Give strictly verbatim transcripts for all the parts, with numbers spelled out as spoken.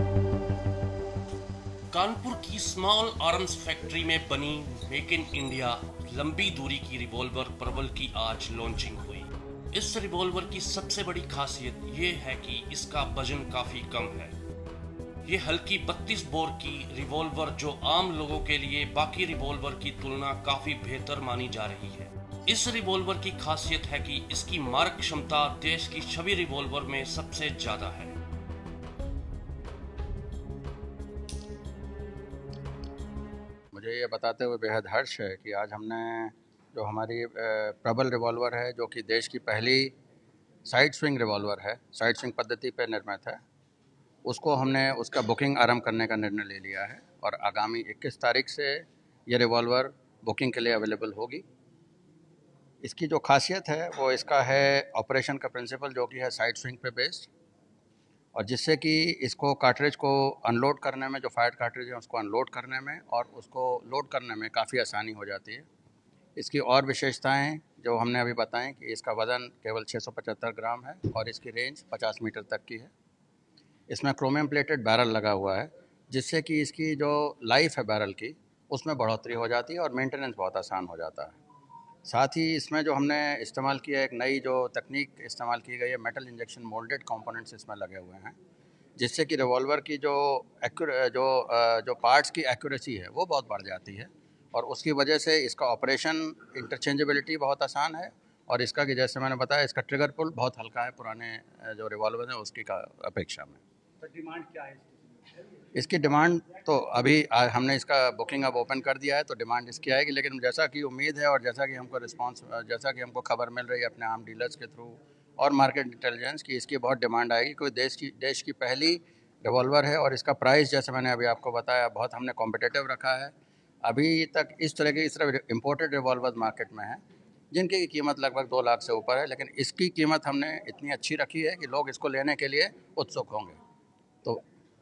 कानपुर की small arms factory में बनी मेक इन इंडिया लंबी दूरी की रिवॉल्वर प्रबल की आज लॉन्चिंग हुई। इस रिवॉल्वर की सबसे बड़ी खासियत ये है कि इसका वजन काफी कम है। ये हल्की बत्तीस बोर की रिवॉल्वर जो आम लोगों के लिए बाकी रिवॉल्वर की तुलना काफी बेहतर मानी जा रही है। इस रिवॉल्वर की खासियत है कि इसकी मारक क्षमता देश की सभी रिवॉल्वर में सबसे ज्यादा है। मुझे ये बताते हुए बेहद हर्ष है कि आज हमने जो हमारी प्रबल रिवॉल्वर है, जो कि देश की पहली साइड स्विंग रिवॉल्वर है, साइड स्विंग पद्धति पर निर्मित है, उसको हमने उसका बुकिंग आरंभ करने का निर्णय ले लिया है और आगामी इक्कीस तारीख से ये रिवॉल्वर बुकिंग के लिए अवेलेबल होगी। इसकी जो खासियत है वो इसका है ऑपरेशन का प्रिंसिपल, जो कि है साइड स्विंग पे बेस्ड, और जिससे कि इसको कार्ट्रिज को अनलोड करने में, जो फायर कार्ट्रिज है उसको अनलोड करने में और उसको लोड करने में काफ़ी आसानी हो जाती है। इसकी और विशेषताएं जो हमने अभी बताएं कि इसका वज़न केवल छः सौ पचहत्तर ग्राम है और इसकी रेंज पचास मीटर तक की है। इसमें क्रोमियम प्लेटेड बैरल लगा हुआ है, जिससे कि इसकी जो लाइफ है बैरल की, उसमें बढ़ोतरी हो जाती है और मेंटेनेंस बहुत आसान हो जाता है। साथ ही इसमें जो हमने इस्तेमाल किया, एक नई जो तकनीक इस्तेमाल की गई है, मेटल इंजेक्शन मोल्डेड कंपोनेंट्स इसमें लगे हुए हैं, जिससे कि रिवॉल्वर की जो जो जो पार्ट्स की एक्यूरेसी है वो बहुत बढ़ जाती है और उसकी वजह से इसका ऑपरेशन इंटरचेंजेबिलिटी बहुत आसान है। और इसका कि जैसे मैंने बताया, इसका ट्रिगर पुल बहुत हल्का है पुराने जो रिवॉल्वर हैं उसकी का अपेक्षा में। तो डिमांड क्या है इसकी डिमांड तो अभी हमने इसका बुकिंग अब ओपन कर दिया है, तो डिमांड इसकी आएगी, लेकिन जैसा कि उम्मीद है और जैसा कि हमको रिस्पांस, जैसा कि हमको खबर मिल रही है अपने आम डीलर्स के थ्रू और मार्केट इंटेलिजेंस की, इसकी बहुत डिमांड आएगी। कोई देश की देश की पहली रिवॉल्वर है और इसका प्राइस, जैसे मैंने अभी आपको बताया, बहुत हमने कॉम्पिटिटिव रखा है। अभी तक इस तरह की इस तरह इम्पोर्टेड रिवॉल्वर मार्केट में है जिनकी कीमत लगभग दो लाख से ऊपर है, लेकिन इसकी कीमत हमने इतनी अच्छी रखी है कि लोग इसको लेने के लिए उत्सुक होंगे। तो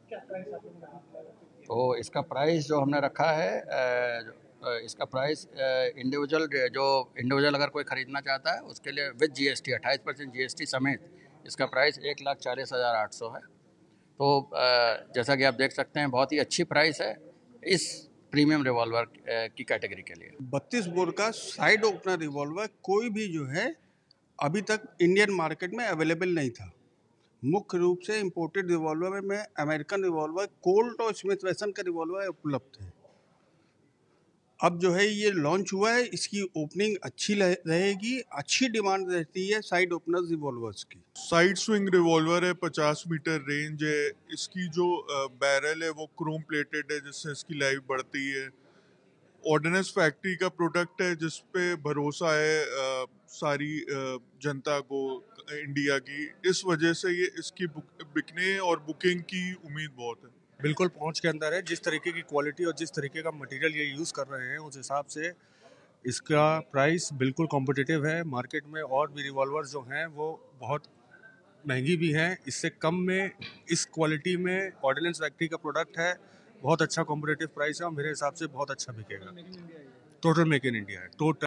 तो इसका प्राइस जो हमने रखा है, इसका प्राइस इंडिविजुअल जो इंडिविजुअल अगर कोई ख़रीदना चाहता है उसके लिए विद जीएसटी अट्ठाईस परसेंट जीएसटी समेत इसका प्राइस एक लाख चालीस हज़ार आठ सौ है। तो जैसा कि आप देख सकते हैं, बहुत ही अच्छी प्राइस है इस प्रीमियम रिवॉल्वर की कैटेगरी के लिए। बत्तीस बोर का साइड ओपनर रिवॉल्वर कोई भी जो है अभी तक इंडियन मार्केट में अवेलेबल नहीं था। मुख्य रूप से इंपोर्टेड रिवॉल्वर में अमेरिकन रिवॉल्वर, कोल्ट और स्मिथ वेसन का रिवॉल्वर उपलब्ध है। अब जो है ये लॉन्च हुआ है, इसकी ओपनिंग अच्छी रहेगी, अच्छी डिमांड रहती है साइड ओपनर रिवॉल्वर्स की। साइड स्विंग रिवॉल्वर है, पचास मीटर रेंज है। इसकी जो बैरल है वो क्रोम प्लेटेड है, जिससे इसकी लाइफ बढ़ती है। ऑर्डिनेंस फैक्ट्री का प्रोडक्ट है, जिस पे भरोसा है आ, सारी आ, जनता को इंडिया की। इस वजह से ये इसकी बिकने और बुकिंग की उम्मीद बहुत है। बिल्कुल पहुंच के अंदर है। जिस तरीके की क्वालिटी और जिस तरीके का मटेरियल ये यूज़ कर रहे हैं, उस हिसाब से इसका प्राइस बिल्कुल कॉम्पिटिटिव है। मार्केट में और भी रिवॉल्वर्स जो हैं वो बहुत महंगी भी हैं। इससे कम में इस क्वालिटी में ऑर्डिनेंस फैक्ट्री का प्रोडक्ट है, बहुत अच्छा कॉम्पिटिटिव प्राइस है और मेरे हिसाब से बहुत अच्छा बिकेगा। टोटल मेक इन इंडिया है। टोटल